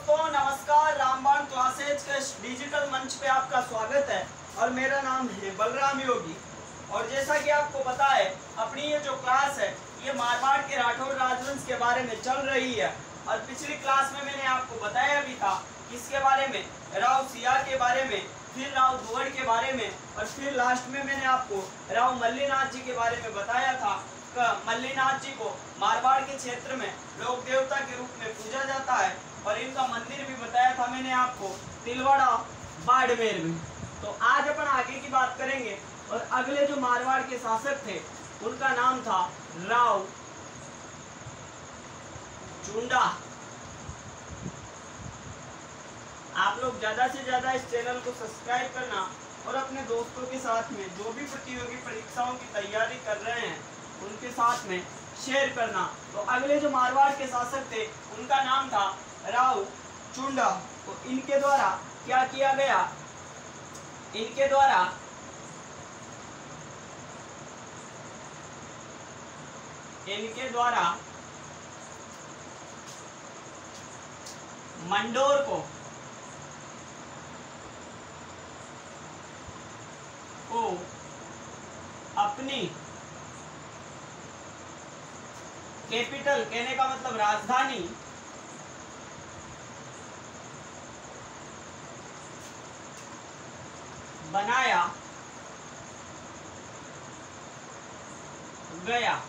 दोस्तों नमस्कार, रामबाण क्लासेज के डिजिटल मंच पे आपका स्वागत है और मेरा नाम है बलराम योगी। और जैसा कि आपको पता है, अपनी ये जो क्लास है ये मारवाड़ के राठौर राजवंश के बारे में चल रही है। और पिछली क्लास में मैंने आपको बताया भी था किसके बारे में, राव सिया के बारे में, फिर राव दुवड़ के बारे में, और फिर लास्ट में मैंने आपको राव मल्लीनाथ जी के बारे में बताया था। मल्लीनाथ जी को मारवाड़ के क्षेत्र में लोक देवता के रूप में पूजा जाता है और इनका मंदिर भी बताया था मैंने आपको तिलवाड़ा बाड़मेर में। तो आज अपन आगे की बात करेंगे और अगले जो मारवाड़ के शासक थे उनका नाम था राव चुंडा। आप लोग ज्यादा से ज्यादा इस चैनल को सब्सक्राइब करना और अपने दोस्तों के साथ में जो भी प्रतियोगी परीक्षाओं की तैयारी कर रहे हैं उनके साथ में शेयर करना। तो अगले जो मारवाड़ के शासक थे उनका नाम था राव चुंडा। तो इनके द्वारा क्या किया गया, इनके द्वारा मंडोर को अपनी कैपिटल, कहने का मतलब राजधानी बनाया गया।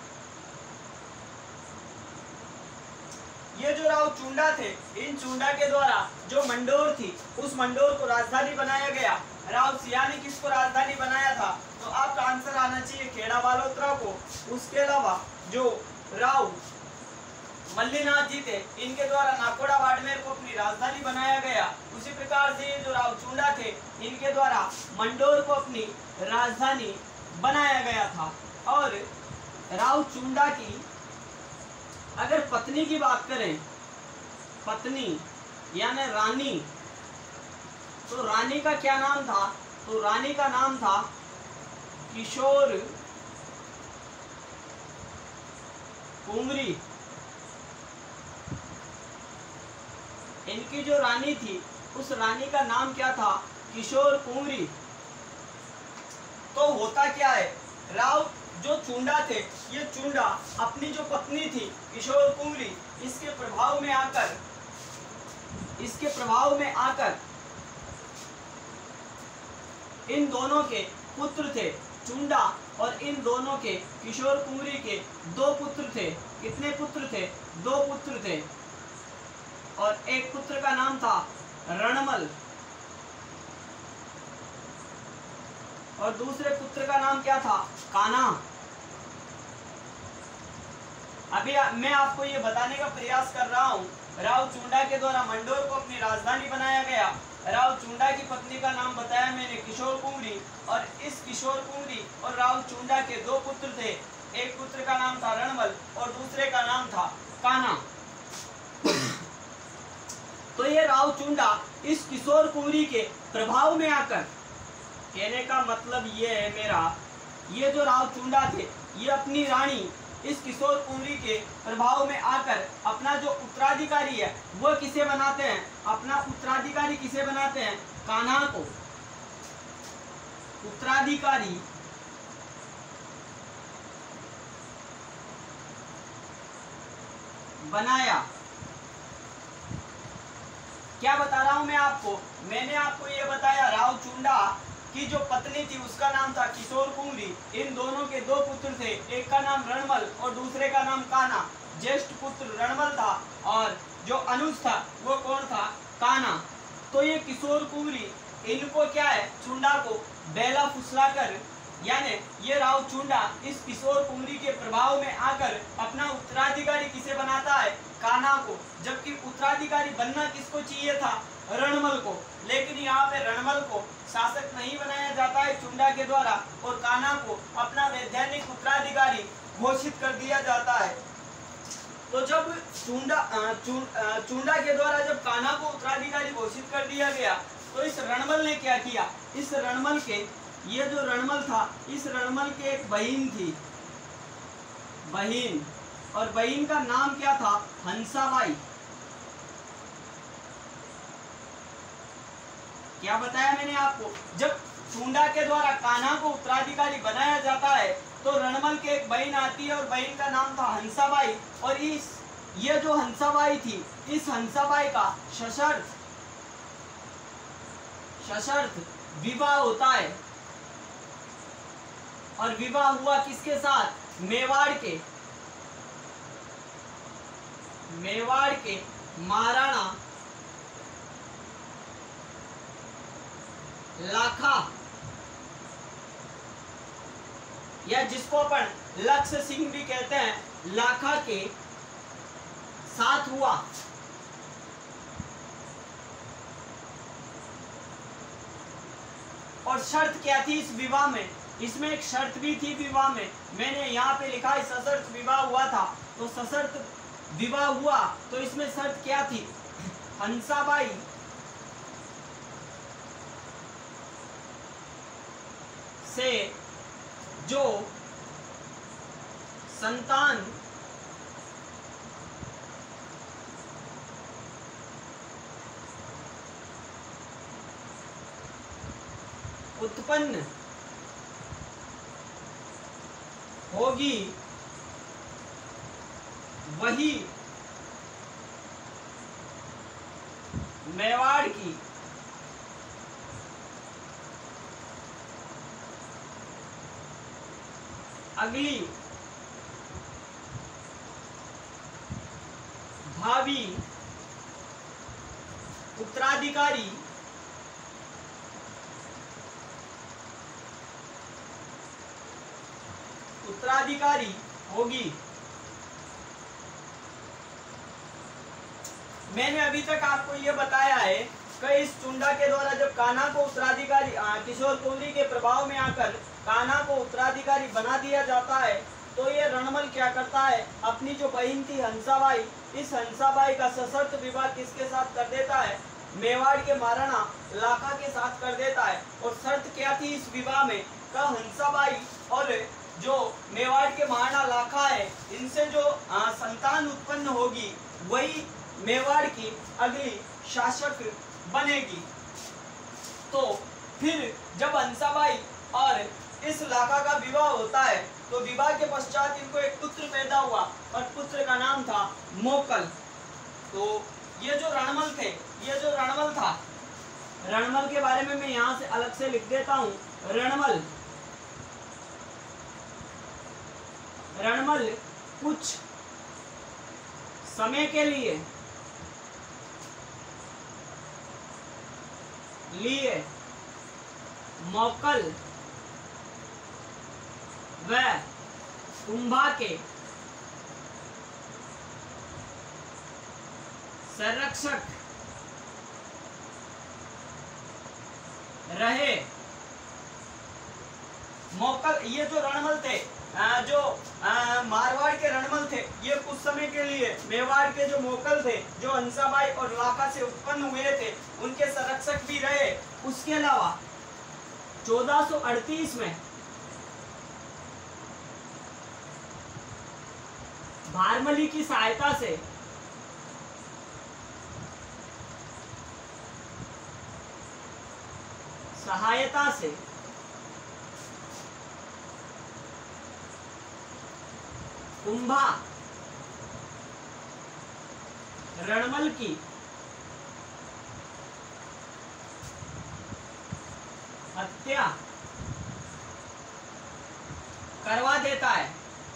ये जो राव चुंडा थे, इन चुंडा के द्वारा जो मंडोर थी उस मंडोर को राजधानी बनाया गया। राव सिया ने किसको राजधानी बनाया था? तो आपका आंसर आना चाहिए खेड़ा बालोतरा को। उसके अलावा जो राव मल्लीनाथ जी थे इनके द्वारा नाकोड़ा बाड़मेर को अपनी राजधानी बनाया गया। उसी प्रकार से जो राव चुंडा थे इनके द्वारा मंडोर को अपनी राजधानी बनाया गया था। और राव चुंडा की अगर पत्नी की बात करें, पत्नी यानी रानी, तो रानी का क्या नाम था? तो रानी का नाम था किशोर कुंवरी। इनकी जो रानी थी उस रानी का नाम क्या था? किशोर कुंवरी। तो होता क्या है, राव जो चुंडा थे, ये चुंडा अपनी जो पत्नी थी किशोर कुंवरी, इसके प्रभाव में आकर इन दोनों के पुत्र थे। चुंडा और इन दोनों के किशोर कुंवरी के दो पुत्र थे। कितने पुत्र थे? दो पुत्र थे। और एक पुत्र का नाम था रणमल और दूसरे पुत्र का नाम क्या था? कान्हा। अभी मैं आपको ये बताने का प्रयास कर रहा हूँ, राव चुंडा के द्वारा मंडोर को अपनी राजधानी बनाया गया। राव चुंडा की पत्नी का नाम बताया मैंने किशोर कुंवरी, और इस किशोर कुंवरी और राव चुंडा के दो पुत्र थे। एक पुत्र का नाम था रणमल और दूसरे का नाम था कान्हा। तो ये राव चुंडा इस किशोर कुंवरी के प्रभाव में आकर, कहने का मतलब ये है मेरा, ये जो राव चुंडा थे ये अपनी रानी इस किशोर कुंवरी के प्रभाव में आकर अपना जो उत्तराधिकारी है वो किसे बनाते हैं? अपना उत्तराधिकारी किसे बनाते हैं? कान्हा को उत्तराधिकारी बनाया। क्या बता रहा हूं मैं आपको? मैंने आपको ये बताया राव चुंडा की जो पत्नी थी उसका नाम था किशोर कुंवरी। इन दोनों के दो पुत्र थे, एक का नाम रणमल और दूसरे का नाम कान्हा। ज्येष्ठ पुत्र रणमल था और जो अनुज था वो कौन था? कान्हा। तो ये किशोर कुंवरी इनको क्या है, चुंडा को बेला फुसलाकर, यानी ये राव चुंडा इस किशोर कुंवरी के प्रभाव में आकर अपना उत्तराधिकारी किसे बनाता है? कान्हा को। जबकि उत्तराधिकारी बनना किसको चाहिए था? रणमल को। लेकिन यहाँ पे रणमल को शासक नहीं बनाया जाता है चुंडा के द्वारा और कान्हा को अपना वैधानिक उत्तराधिकारी घोषित कर दिया जाता है। तो जब चुंडा के द्वारा जब कान्हा को उत्तराधिकारी घोषित कर दिया गया तो इस रणमल ने क्या किया? इस रणमल के, ये जो रणमल था, इस रणमल के एक बहन थी, बहन, और बहन का नाम क्या था? हंसाबाई। क्या बताया मैंने आपको, जब चुंडा के द्वारा कान्हा को उत्तराधिकारी बनाया जाता है तो रणमल के एक बहन आती है और बहन का नाम था हंसाबाई, और ये जो हंसाबाई थी, इस हंसाबाई का सशर्त विवाह होता है। और विवाह हुआ किसके साथ? मेवाड़ के महाराणा लाखा, या जिसको अपन लक्ष्य सिंह भी कहते हैं, लाखा के साथ हुआ। और शर्त क्या थी इस विवाह में? इसमें एक शर्त भी थी विवाह में, मैंने यहाँ पे लिखा है सशर्त विवाह हुआ था। तो सशर्त विवाह हुआ तो इसमें शर्त क्या थी? हंसाबाई से जो संतान उत्पन्न होगी वही मेवाड़ की अगली भावी उत्तराधिकारी होगी। मैंने अभी तक आपको यह बताया है कि इस चुंडा के द्वारा जब कान्हा को उत्तराधिकारी किशोर कुंवरी के प्रभाव में आकर कान्हा को उत्तराधिकारी बना दिया जाता है, तो ये रणमल क्या करता है? अपनी जो बहन थी हंसाबाई, इस हंसाबाई का सशर्त विवाह किसके साथ कर देता है? मेवाड़ के महाराणा लाखा के साथ कर देता है। और शर्त क्या थी इस विवाह में? का हंसाबाई और जो मेवाड़ के महाराणा लाखा है, इनसे जो संतान उत्पन्न होगी वही मेवाड़ की अगली शासक बनेगी। तो फिर जब हंसाबाई और इस लाखा का विवाह होता है तो विवाह के पश्चात इनको एक पुत्र पैदा हुआ और पुत्र का नाम था मोकल। तो ये जो रणमल था, रणमल के बारे में मैं यहाँ से अलग से लिख देता हूँ। रणमल कुछ समय के लिए मोकल व कुंभा के संरक्षक रहे। मोकल, ये जो रणमल थे, जो मारवाड़ के रणमल थे, ये कुछ समय के लिए मेवाड़ के जो मोकल थे, जो हंसाबाई और लाखा से उत्पन्न हुए थे, उनके संरक्षक भी रहे। उसके अलावा 1438 में भारमली की सहायता से कुंभा रणमल की हत्या करवा देता है।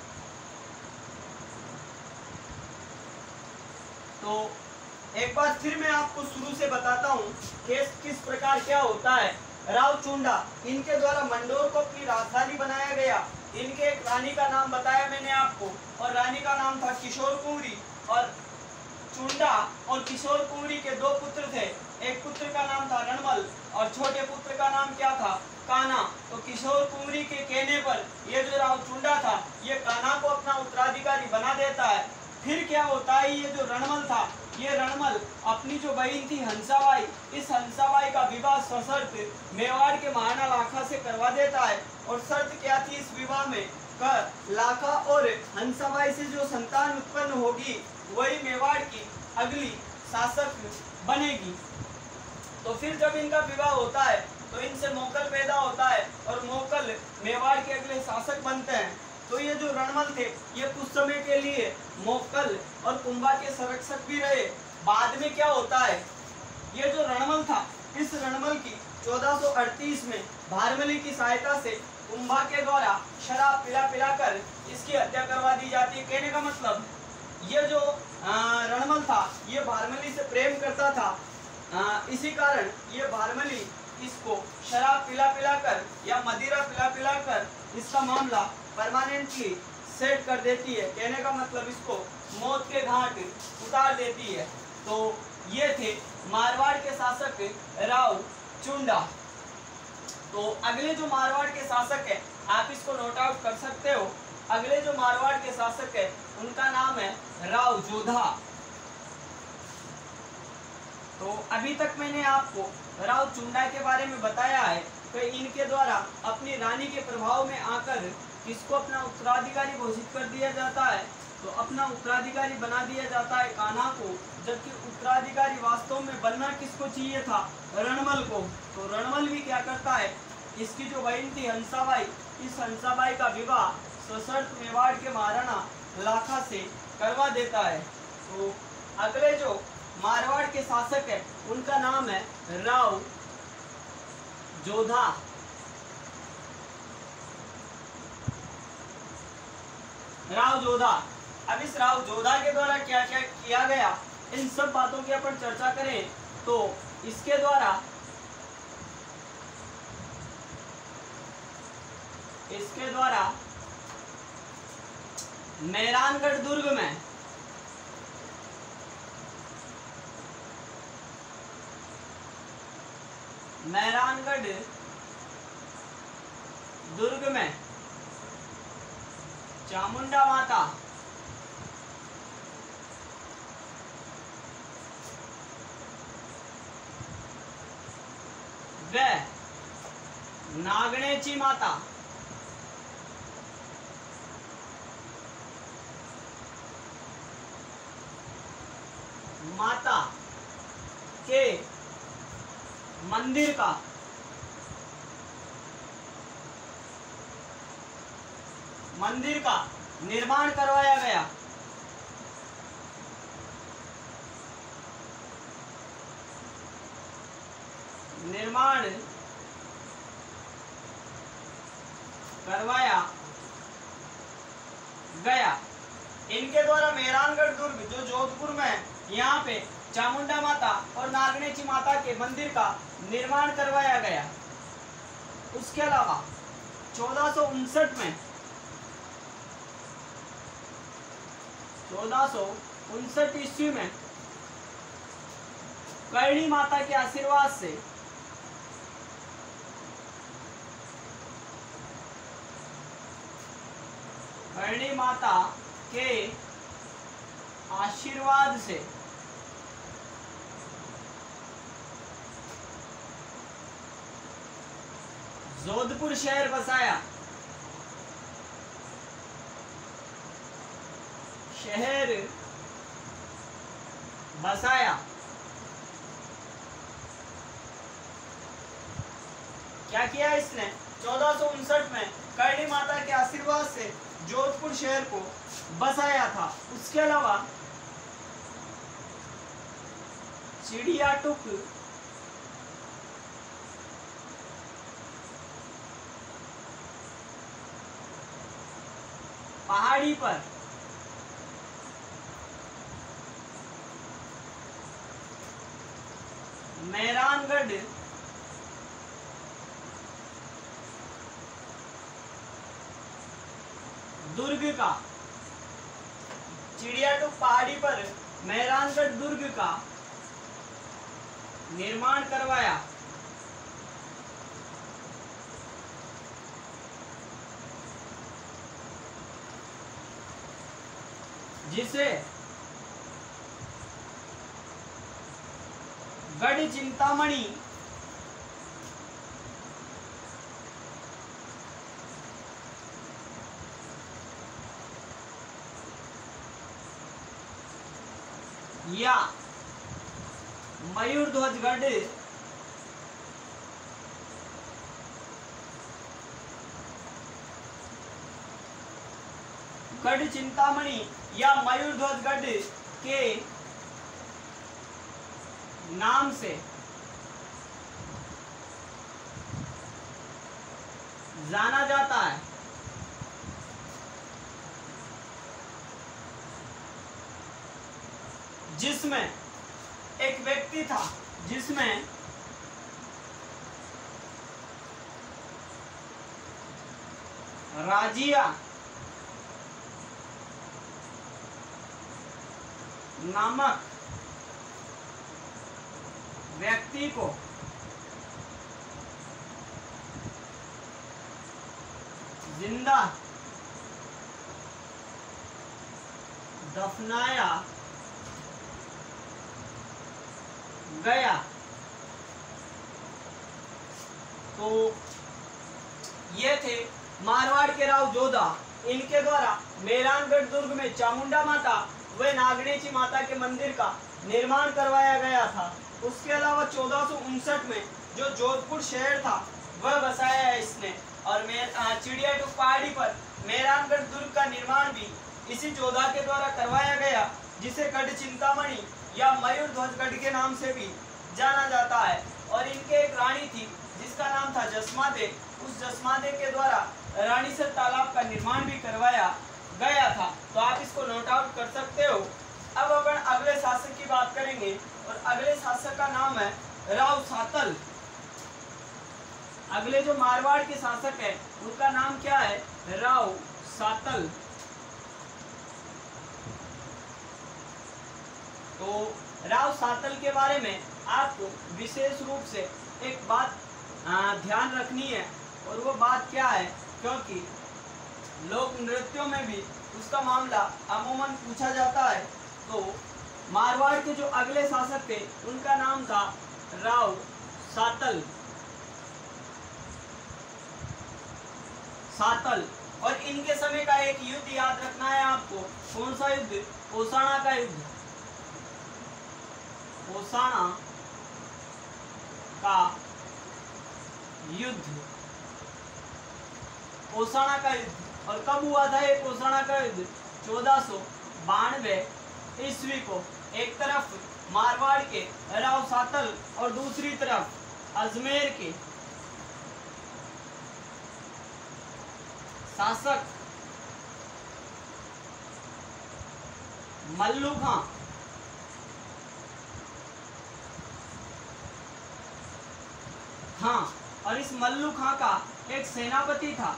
तो एक बार फिर मैं आपको शुरू से बताता हूँ केस किस प्रकार क्या होता है। राव चुंडा, इनके द्वारा मंडोर को अपनी राजधानी बनाया गया। इनके एक रानी का नाम बताया मैंने आपको, और रानी का नाम था किशोर कुंवरी। और चुंडा और किशोर कुंवरी के दो पुत्र थे, एक पुत्र का नाम था रणमल और छोटे पुत्र का नाम क्या था? कान्हा। तो किशोर कुंवरी के कहने पर ये जो राव चुंडा था, ये कान्हा को अपना उत्तराधिकारी बना देता है। फिर क्या होता है, ये जो रणमल था, ये रणमल अपनी जो बहन थी हंसाबाई, इस हंसाबाई का विवाह सशर्त मेवाड़ के महाराणा लाखा से करवा देता है। और शर्त क्या थी इस विवाह में? लाखा और हंसाबाई से जो संतान उत्पन्न होगी वही मेवाड़ की अगली शासक बनेगी। तो फिर जब इनका विवाह होता है तो इनसे मोकल पैदा होता है और मोकल मेवाड़ के अगले शासक बनते हैं। तो ये जो रणमल थे ये कुछ समय के लिए मोकल और कुंभा के संरक्षक भी रहे। बाद में क्या होता है, ये जो रणमल था, इस रणमल की 1438 में भारमली की सहायता से कुंभा के द्वारा शराब पिला पिलाकर इसकी हत्या करवा दी जाती है। कहने का मतलब ये जो रणमल था ये भारमली से प्रेम करता था, इसी कारण ये भारमली इसको शराब पिला पिलाकर या मदिरा पिला पिलाकर इसका मामला परमानेंटली सेट कर देती है। कहने का मतलब इसको मौत के घाट उतार देती है। तो ये थे मारवाड़ के शासक राव चुंडा। तो अगले जो मारवाड़ के शासक है आप इसको नोट आउट कर सकते हो। अगले जो मारवाड़ के शासक है उनका नाम है राव जोधा। तो अभी तक मैंने आपको राव चुंडा के बारे में बताया है कि इनके द्वारा अपनी रानी के प्रभाव में आकर किसको अपना उत्तराधिकारी घोषित कर दिया जाता है, तो अपना उत्तराधिकारी बना दिया जाता है कान्हा को, जबकि उत्तराधिकारी वास्तव में बनना किसको चाहिए था, रणमल को। तो रणमल भी क्या करता है, इसकी जो बहन थी हंसाबाई, इस हंसाबाई का विवाह सशर्त मेवाड़ के महाराणा लाखा से करवा देता है। तो अगले जो मारवाड़ के शासक है उनका नाम है राव जोधा। राव जोधा। अब इस राव जोधा के द्वारा क्या क्या किया गया, इन सब बातों की अपन चर्चा करें तो इसके द्वारा मेहरानगढ़ दुर्ग में चामुंडा माता व नागणेची माता के मंदिर का निर्माण करवाया गया। इनके द्वारा मेहरानगढ़ दुर्ग जो जोधपुर में है, यहाँ पे चामुंडा माता और नागणेची माता के मंदिर का निर्माण करवाया गया। उसके अलावा 1459 ईस्वी में करणी माता के आशीर्वाद से जोधपुर शहर बसाया। क्या किया इसने, 1459 में करणी माता के आशीर्वाद से जोधपुर शहर को बसाया था। उसके अलावा चिड़ियाटुक पहाड़ी पर मेहरानगढ़ दुर्ग का, चिड़ियाटुक पहाड़ी पर मेहरानगढ़ दुर्ग का निर्माण करवाया। जिसे गढ़ चिंतामणि या मयूरध्वजगढ़ गढ़ चिंतामणि या मयूरध्वज गढ़ के नाम से जाना जाता है। जिसमें एक व्यक्ति था, जिसमें राजिया नामक व्यक्ति को जिंदा दफनाया गया। तो ये थे मारवाड़ के राव जोधा। इनके द्वारा मेहरानगढ़ दुर्ग में चामुंडा माता व नागणेची माता के मंदिर का निर्माण करवाया गया था। उसके अलावा 1459 में जो जोधपुर शहर था वह बसाया है इसने। और चिड़िया टूक पहाड़ी पर मेहरानगढ़ दुर्ग का निर्माण भी इसी जोधा के द्वारा करवाया गया, जिसे गढ़ चिंतामणि या मयूरध्वज गढ़ के नाम से भी जाना जाता है। और इनके एक रानी थी जिसका नाम था जसमादे। उस जसमादे के द्वारा रानीसर तालाब का निर्माण भी करवाया गया था। तो आप इसको नोट आउट कर सकते हो। अब अपन अगले शासक की बात करेंगे और अगले शासक का नाम है राव सातल। अगले जो मारवाड़ के शासक है उनका नाम क्या है? राव सातल। तो राव सातल के बारे में आपको विशेष रूप से एक बात ध्यान रखनी है, और वो बात क्या है, क्योंकि लोक नृत्यों में भी उसका मामला अमूमन पूछा जाता है। तो मारवाड़ के जो अगले शासक थे उनका नाम था राव सातल। और इनके समय का एक युद्ध याद रखना है आपको। कौन सा युद्ध? पोसाणा का युद्ध। पोसाणा का युद्ध। पोसाणा का युद्ध। और कब हुआ था ये पोसाणा का युद्ध? 1492 ईस्वी को। एक तरफ मारवाड़ के राव सातल और दूसरी तरफ अजमेर के शासक मल्लू खां और इस मल्लू खां का एक सेनापति था,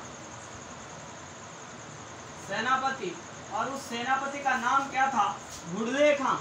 सेनापति, और उस सेनापति का नाम क्या था? घुड़ले खां।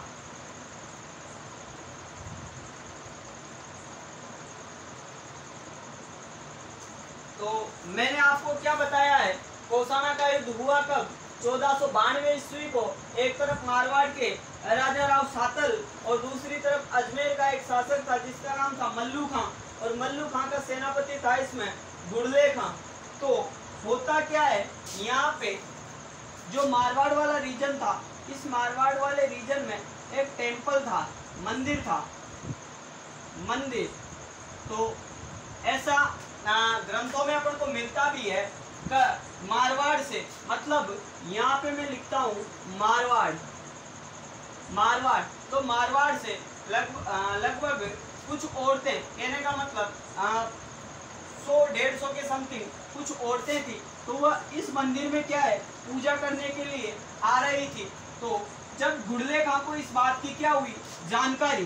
तो मैंने आपको क्या बताया है, पोसाणा का युद्ध हुआ कब? 1492 ईस्वी को। एक तरफ मारवाड़ के राजा राव सातल और दूसरी तरफ अजमेर का एक शासक था जिसका नाम था मल्लू खां, और मल्लू खां का सेनापति था इसमें घुड़ले खां। तो होता क्या है, यहाँ पे जो मारवाड़ वाला रीजन था, इस मारवाड़ वाले रीजन में एक टेम्पल था, मंदिर था, मंदिर। तो ऐसा ग्रंथों में अपन को मिलता भी है मारवाड़ से, मतलब यहाँ पे मैं लिखता हूँ मारवाड़, मारवाड़। तो मारवाड़ से लगभग कुछ औरतें, कहने का मतलब 100-150 के समथिंग कुछ औरतें थी। तो वह इस मंदिर में क्या है, पूजा करने के लिए आ रही थी। तो जब घुड़ले खां को इस बात की क्या हुई जानकारी,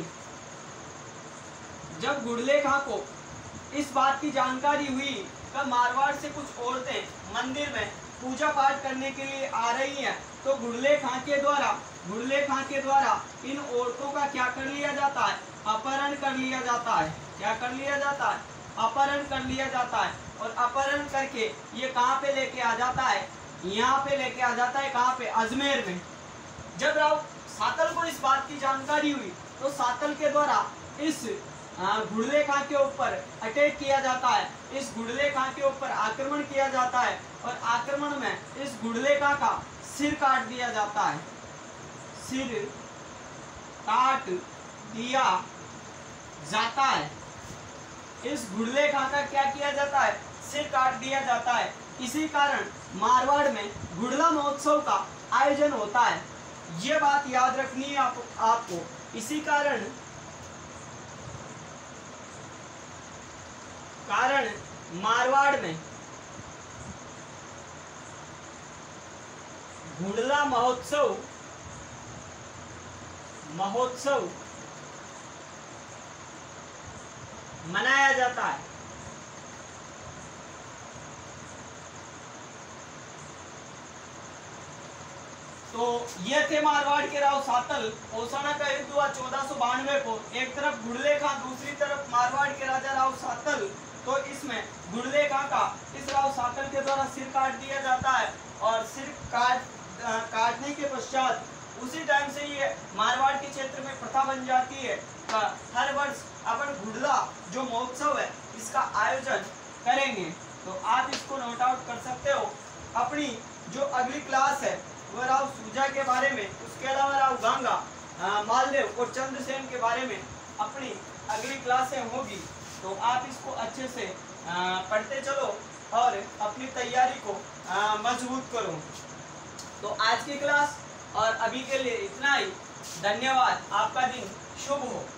जब घुड़ले खां को इस बात की जानकारी हुई कि मारवाड़ से कुछ औरतें मंदिर में पूजा पाठ करने के लिए आ रही हैं, तो घुड़ले खां के द्वारा इन औरतों का क्या कर लिया जाता है? अपहरण कर लिया जाता है। क्या कर लिया जाता है? अपहरण कर लिया जाता है। और अपहरण करके ये कहाँ पे लेके आ जाता है? यहाँ पे लेके आ जाता है। कहाँ पे? अजमेर में। जब राव सातल को इस बात की जानकारी हुई तो सातल के द्वारा इस घुड़ले खां के ऊपर अटैक किया जाता है, इस घुड़ले खां के ऊपर आक्रमण किया जाता है, और आक्रमण में इस घुड़ले खां का सिर काट दिया जाता है। सिर काट दिया जाता है। इस घुड़ले खां का क्या किया जाता है? सिर काट दिया जाता है। इसी कारण मारवाड़ में घुड़ला महोत्सव का आयोजन होता है। ये बात याद रखनी है आपको। इसी कारण मारवाड़ में घुड़ला महोत्सव मनाया जाता है। तो ये थे मारवाड़ के राव सातल। ओसाना का युद्ध हुआ 1492 को। एक तरफ घुड़ले खां, दूसरी तरफ मारवाड़ के राजा राव सातल। तो इसमें घुड़ले खां का इस राव सातल के द्वारा सिर काट दिया जाता है और सिर काटने के पश्चात उसी टाइम से ये मारवाड़ के क्षेत्र में प्रथा बन जाती है। हर वर्ष अपन घुड़ला जो महोत्सव है इसका आयोजन करेंगे। तो आप इसको नोट आउट कर सकते हो। अपनी जो अगली क्लास है वह राव सूजा के बारे में, उसके अलावा राव गांगा, मालदेव और चंद्रसेन के बारे में अपनी अगली क्लासें होगी। तो आप इसको अच्छे से पढ़ते चलो और अपनी तैयारी को मजबूत करो। तो आज की क्लास और अभी के लिए इतना ही। धन्यवाद। आपका दिन शुभ हो।